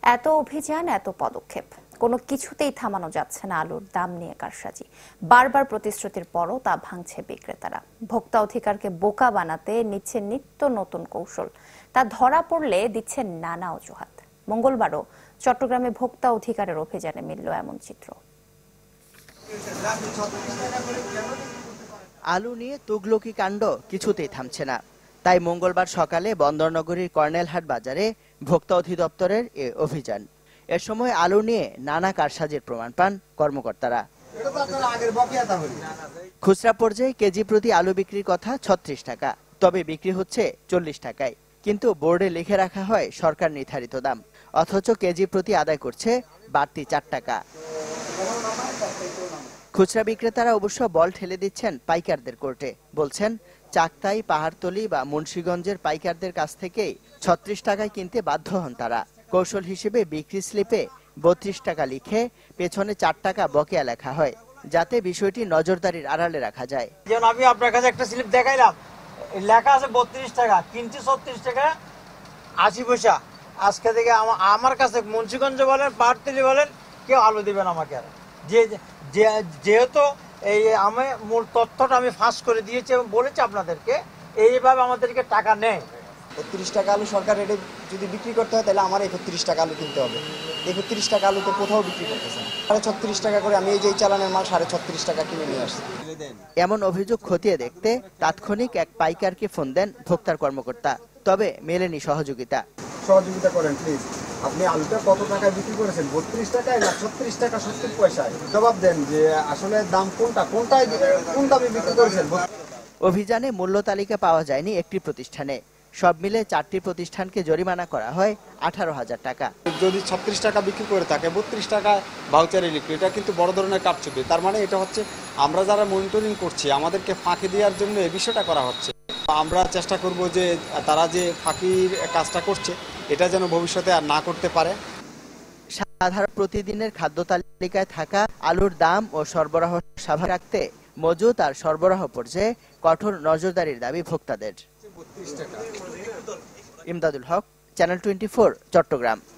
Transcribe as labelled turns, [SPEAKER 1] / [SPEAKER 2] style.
[SPEAKER 1] এত অভিযান, এত পদক্ষেপ, কোনো কিছুতেই থামানো যাচ্ছে না আলুর দাম নিয়ে কারসাজি। বারবার প্রতিশ্রুতির পরও তা ভাঙছে বিক্রেতারা। ভোক্তা অধিকারকে বোকা বানাতে নিচ্ছে নিত্য নতুন কৌশল। তা ধরা পড়লে দিচ্ছে নানা অজুহাত। মঙ্গলবারও চট্টগ্রামে ভোক্তা অধিকারের অভিযানে মিলল এমন চিত্র।
[SPEAKER 2] আলু নিয়ে তুগলকি কাণ্ড কিছুতেই থামছে না। তাই মঙ্গলবার সকালে বন্দরনগরীর কর্নেলহাট বাজারে ভোক্তা অধিদপ্তরের এ অভিযান। এ সময় আলু নিয়ে নানা কারসাজির প্রমাণ পান কর্মকর্তারা। খুচরা পর্যায়ে কেজি প্রতি আলু বিক্রির কথা ৩৬ টাকা, তবে বিক্রি হচ্ছে ৪০ টাকায়। কিন্তু বোর্ডে লিখে রাখা হয় সরকার নির্ধারিত দাম, অথচ কেজি প্রতি আদায় করছে বাড়তি ৪ টাকা। খুচরা বিক্রেতারা অবশ্য বল ঠেলে দিচ্ছেন পাইকারদের কোর্টে। বলছেন, চাকতাই, পাহাড়তলী বা মুন্সিগঞ্জের পাইকারদের কাছ থেকেই ৩৬ টাকায় কিনতে বাধ্য হন তারা। কৌশল হিসেবে বিক্রি স্লিপে ৩২ টাকা লিখে পেছনে ৪ টাকা বকেয়া লেখা হয়, যাতে বিষয়টি নজরদারির আড়ালে রাখা যায়।
[SPEAKER 3] যেমন আমি আপনার কাছে একটা স্লিপ দেখাইলাম, লেখা আছে ৩২ টাকা, কিনছি ৩৬ টাকা ৮০ পয়সা। আজকে থেকে আমার কাছে মুন্সিগঞ্জে বলেন, পাহাড়তলী বলেন, কেউ আলু দিবেন আমাকে। যেহেতু এই আমি মূল তথ্যটা আমি ফাঁস করে দিয়েছি এবং বলেছি আপনাদেরকে, এইভাবে আমাদেরকে টাকা নেয়।
[SPEAKER 4] ৩২ টাকা আলু সরকার রেটে যদি বিক্রি করতে হয়, তাহলে আমার ৩১ টাকা আলু কিনতে হবে। ৩১ টাকা আলু তো কোথাও বিক্রি করতেছে না। ৩৬ টাকা করে আমি এই যে চালানের মাল ৩৬ টাকা কিনে নিয়ে আসছি।
[SPEAKER 2] এমন অভিযোগ খতিয়ে দেখতে তাৎক্ষণিক এক পাইকারকে ফোন দেন ভোক্তার কর্মকর্তা, তবে মেলেনি সহযোগিতা
[SPEAKER 5] করেন প্লিজ। আপনি আলুটা কত টাকায় বিক্রি করেছেন? ৩২ টাকায় না ৩৬ টাকা ৭০ পয়সায়? জবাব দেন যে আসলে দাম কোন দামে বিক্রি করেছেন।
[SPEAKER 2] অভিযানে মূল্য তালিকা পাওয়া যায়নি একটি প্রতিষ্ঠানে। সব মিলে 4টি প্রতিষ্ঠানকে জরিমানা করা হয় 18,000 টাকা।
[SPEAKER 5] যদি ৩৬ টাকা বিক্রি করে থাকে, ৩২ টাকা ভাউচারে লিখবে, এটা কিন্তু বড় ধরনের কারচুপি। তার মানে এটা হচ্ছে আমরা যারা মনিটরিং করছি, আমাদেরকে ফাঁকি দেওয়ার জন্য এই বিষয়টা করা হচ্ছে। আমরা চেষ্টা করব যে তারা যে ফাঁকির কাজটা করছে, এটা যেন ভবিষ্যতে আর না করতে পারে।
[SPEAKER 2] সাধারণ প্রতিদিনের খাদ্য তালিকায় থাকা আলুর দাম ও সরবরাহ স্বাভাবিক রাখতে মজুত আর সরবরাহ পর্যায়ে কঠোর নজরদারির দাবি ভোক্তাদের। ইমদাদুল হক, চ্যানেল 24, চট্টগ্রাম।